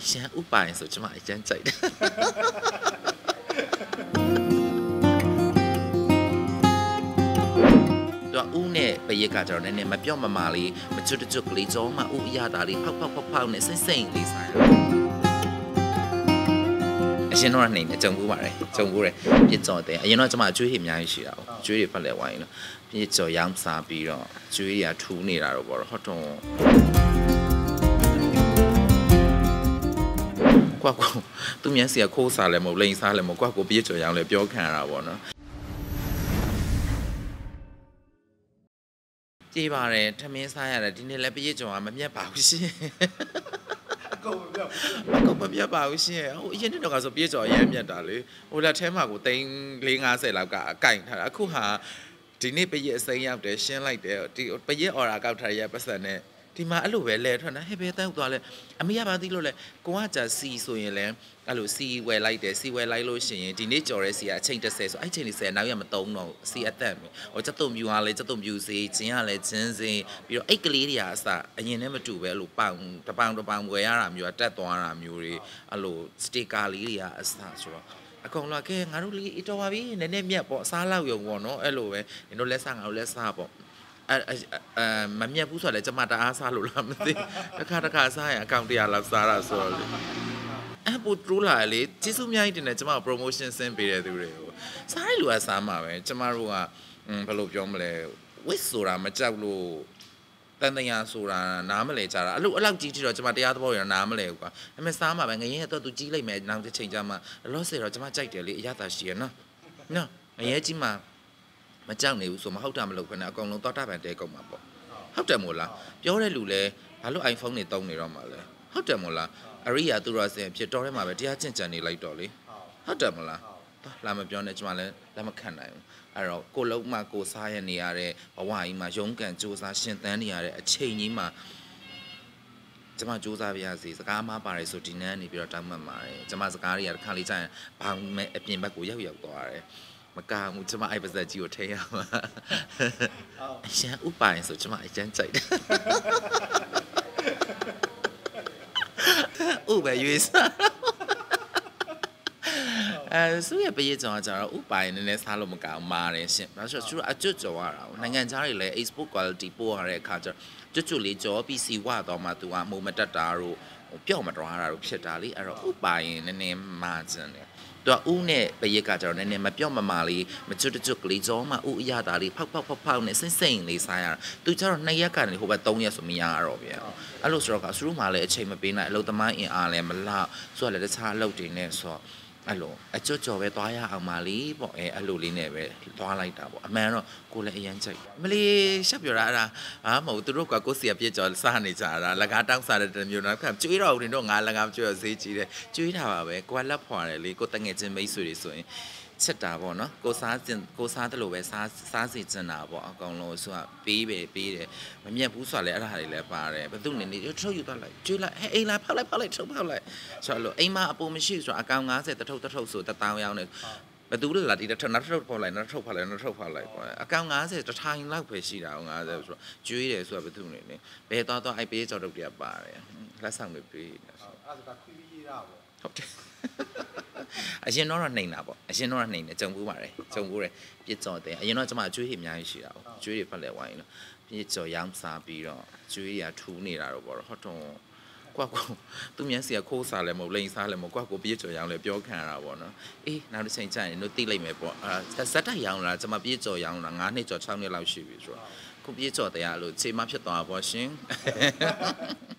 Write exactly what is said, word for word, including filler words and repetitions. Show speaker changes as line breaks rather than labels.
先五百ဆိုကျွန်မအကျန်းကြိုက်တယ်တော့ဦးနဲ့ပရက်ကကျတော့နည်းနည်းမပြော့မမာလေးမချွတ်ချွတ်ကလေးကြောမှဦးအရသာလေးဖောက်ဖောက်ဖောက်ဖောက်နဲ့စိမ့်စိမ့်လေးဆိုင်အရှင်တော့နေနေကြုံဘူးပါတယ်ကြုံဘူးတယ်ပြစ်ကြော်တယ်အရင်တော့ကျွန်မအကျွေးဟိအများကြီးရှိတာပေါ့ကျွေးတွေဖက်လဲဝိုင်းလို့ပြစ်ကြော်ရောင်းစားပြီးတော့ကျွေးတွေကထူးနေတာတော့ပေါ့ဟောတော့ကွာကွာသူမြန်စီကခိုးစားလဲမဟုတ်လိန်စားလဲမဟုတ်ကွာကိုပြစ်ကြော်ရောင်းလဲပြောခံရတာပေါ့နော်ကြည်ပါတယ်ထမင်းစားရတယ်ဒီနေ့လည်းပြည့်ကြော်ကမမြတ်ပါဘူးရှင်အကုန်မမြတ်အကုန်မမြတ်ပါဘူးရှင်ဟိုအရင်တော့ကဆိုပြည့်ကြော်ရဲမြတ်တာလေဟိုလက်ထဲမှာကိုသိန်း၄၅၀လောက်ကအကင်ထားတာအခုဟာဒီနေ့ပြည့်အစိမ်းရောက်တယ်ရှင်းလိုက်တယ်ဒီပြည့်အော်ရာကောက်ထားရပတ်စံနဲ့ဒီမှာအဲ့လိုပဲလဲထွက်နေဟဲ့ဘယ်တန်းသွားလဲအမေရပါသေးလို့လဲကိုကကြာစီဆိုရင်လဲအဲ့လိုစီဝယ်လိုက်တယ်စီဝယ်လိုက်လို့ရှိရင်ဒီနေ့ကြော်ရဲစီကအချိန်တစ်ဆယ်ဆိုအဲ့ချိန်တစ်ဆယ်နောက်ရမသုံးတော့စီအသက်မယ်ဟိုစက်တုံပြူကလည်းစက်တုံပြူစီဂျင်းကလည်းဂျင်းစီပြီးတော့အိတ်ကလေးတွေကအစအရင်နဲ့မတူပဲအဲ့လိုပေါင်တပေါင်တပေါင်ဝယ်ရတာမျိုးတက်သွားတာမျိုးတွေအဲ့လိုစတစ်ကာလေးတွေကအစဆိုတော့အကောင်လာကဲငါတို့လေးအတော်ပါပြီနည်းနည်းမြတ်ပေါ့စားလောက်ရုံပေါ့နော်အဲ့လိုပဲနင်တို့လက်စားငါတို့လက်စားပေါ့အဲအဲမမြတ်ဘူးဆိုတော့လေကျမတအားစားလို့လားမသိတစ်ခါတစ်ခါစားရင်အကောင့်တရားလောက်စားတာဆိုတော့လေအပူထူလာလေကျေးဇူးအများကြီးတင်တယ်ကျမ promotion ဆင်းပေးတဲ့သူတွေကိုစားရလူကစားမှာပဲကျမတို့ကဘယ်လိုပြောမလဲဝစ်ဆိုတာမကြောက်လို့တန်တရာဆိုတာနားမလဲကြတာအဲ့လိုအဲ့လောက်ကြီးထီတော့ကျမတရားသဘောရနားမလဲဘူးကွာအမေစားမှာပဲငရင်ကတော့သူကြီးလိုက်မယ်နောက်တစ်ချိန်ကျမှလောဆယ်တော့ကျမကြိုက်တယ်လေအရသာရှိရနော်နော်ငရဲကြီးမှာမကြောက်နေဘူးဆိုမဟုတ်တာမလုပ်ခနဲ့အကောင်လုံးတောတာပန်တဲကုန်မှာပေါ့ဟုတ်တယ်မို့လားပြောတဲ့လူလဲဘာလို့ iPhone တွေတုံးနေတော့မှာလဲဟုတ်တယ်မို့လားအရိယာသူရစင်ဖြစ်တော်ထဲမှာပဲတရားကျင့်ကြံနေလိုက်တော့လေဟုတ်တယ်မို့လားလာမပြောနဲ့ကျမလည်းလက်မခံနိုင်ဘူးအဲ့တော့ကိုလုံးမကိုစားရနေရတဲ့ဘဝကြီးမှာရုန်းကန်စူးစမ်းရှင်သန်နေရတဲ့အချိန်ကြီးမှာကျမစူးစမ်းပြရစီစကားမပါတယ်ဆိုဒီနန်းနေပြီးတော့တောင်းမှတ်ပါတယ်ကျမစကားတွေကတစ်ခါလေးကြာရင်ဘောင်မဲ့အပြင်ဘက်ကိုရောက်ရောက်သွားတယ်မကားမှုကျမအိုက်ပါဇက်ကြီးကိုထိရမှာအရှမ်းဥပိုင်ဆိုကျမအကျန်းကြိုက်တယ်ဥပဲရွေးစားအဲဆိုရပြည့်ကြောင်ကြတော့ဥပိုင်နည်းနည်းစားလို့မကောင်းမာတယ်ရှင်ဒါဆိုသူတို့အကျွတ်ကြော်ရတာနိုင်ငံခြားတွေလည်း export quality ပို့ရတဲ့အခါကျကျွတ်ကျွတ်လေးကြော်ပြီးစီဝတော့မှသူကမုံမတက်တာတို့ပျော့မတော်တာတို့ဖြစ်တာလေအဲ့တော့ဥပိုင်နည်းနည်းမာကျင်တယ်တော့ဦးနဲ့ပရက်ကကျတော့နည်းနည်းမပြော့မမာလေးမချွတ်ချွတ်ကလေးကြောမှဦးအရသာလေးဖောက်ဖောက်ဖောက်ဖောက်နဲ့စိမ့်စိမ့်လေးစားရတာသူကျတော့နှစ်ရက်ကနေဟိုဘက်သုံးရက်ဆိုမရတော့ဗျာအဲ့လိုဆိုတော့ကသူတို့မှလည်းအချိန်မပေးနိုင်အလုပ်သမားအင်အားလည်းမလောက်ဆိုတော့လည်းတခြားအလုပ်တွေနဲ့ဆိုတော့အဲ့လိုအကျွတ်ကြော်ပဲသွားရအောင်ပါလေပေါ့အဲအဲ့လိုလေးနဲ့ပဲသွားလိုက်တာပေါ့အမှန်တော့ကိုလည်းအရင်ကြိုက်မလေးရှက်ပြောတာအဲ့ဒါဟာမဟုတ်သူတို့ကကိုစီရပြည့်ကြော်စားနေကြတာလက်ကားတောင်းစားတဲ့မျိုးတော့ခက်ကျွေးတော့ဦးနေတော့ငါလက်ကားကျွေးဈေးကြီးတယ်ကျွေးတာပါပဲကိုကလက်ဖွာတယ်လေကိုတငယ်ချင်းမိတ်ဆွေတွေဆိုရင်ချက်တာပေါ့နော်ကိုစားစင်ကိုစားတယ်လို့ပဲစားစားစီကျင်တာပေါ့အကောင်လုံးဆိုတာပေးပဲပေးတယ်မမြတ်ဘူးဆိုတာလည်းအဲ့ဒါတွေလည်းပါတယ်ဘသူနေနေထုတ်ယူသွားလိုက်ကျွေးလိုက်ဟဲ့အိမ်လာဖောက်လိုက်ဖောက်လိုက်ထုတ်ဖောက်လိုက်ဆိုတော့အိမ်မှာအပေါ်မရှိဆိုတာအကောင်၅၀တထုပ်တထုပ်ဆိုတတောင်းရောက်နေဘသူလဲလာဒီတစ်နောက်ထုတ်ဖောက်လိုက်နောက်ထုတ်ဖောက်လိုက်နောက်ထုတ်ဖောက်လိုက်ပေါ့အကောင်၅၀တထိုင်လောက်ပဲရှိတာ၅၀ဆိုတော့ကျွေးတယ်ဆိုတာဘသူနေနေဘယ်သွားသွားအိုက်ပေးကြော်တုတ်တွေကပါတယ်လက်ဆောင်တွေပေးတယ်ဆိုအဲ့ဒါကခွေးပြီးရတာပေါ့ဟုတ်တယ်အရင်တော့နှိမ်တာပေါ့အရင်တော့နှိမ်တယ်ကြုံဘူးပါတယ်ကြုံဘူးတယ်ပြစ်ကြော်တယ်အရင်တော့ကျွန်မကျွေးဟိအများကြီးရှိတာပေါ့ကျွေးတွေဖက်လဲဝိုင်းလို့ပြစ်ကြော်ရောင်းစားပြီးတော့ကျွေးတွေကထူးနေတာတော့ပေါ့ဟုတ်တော့ကွာကွာသူမြန်စီကခိုးစားလဲမဟုတ်လိန်စားလဲမဟုတ်ကွာကိုပြစ်ကြော်ရောင်းလဲပြောခံရတာပေါ့နော်အေးနောက်တစ်ချိန်ကျရင်တို့သိလိုက်မယ်ပေါ့အာဇက်တိုက်ရောင်းလာကျွန်မပြစ်ကြော်ရောင်းလာ၅နှစ်ကျော်၆နှစ်လောက်ရှိပြီဆိုတော့ခုပြစ်ကြော်တရားလို့ခြေမဖြစ်သွားပါရှင်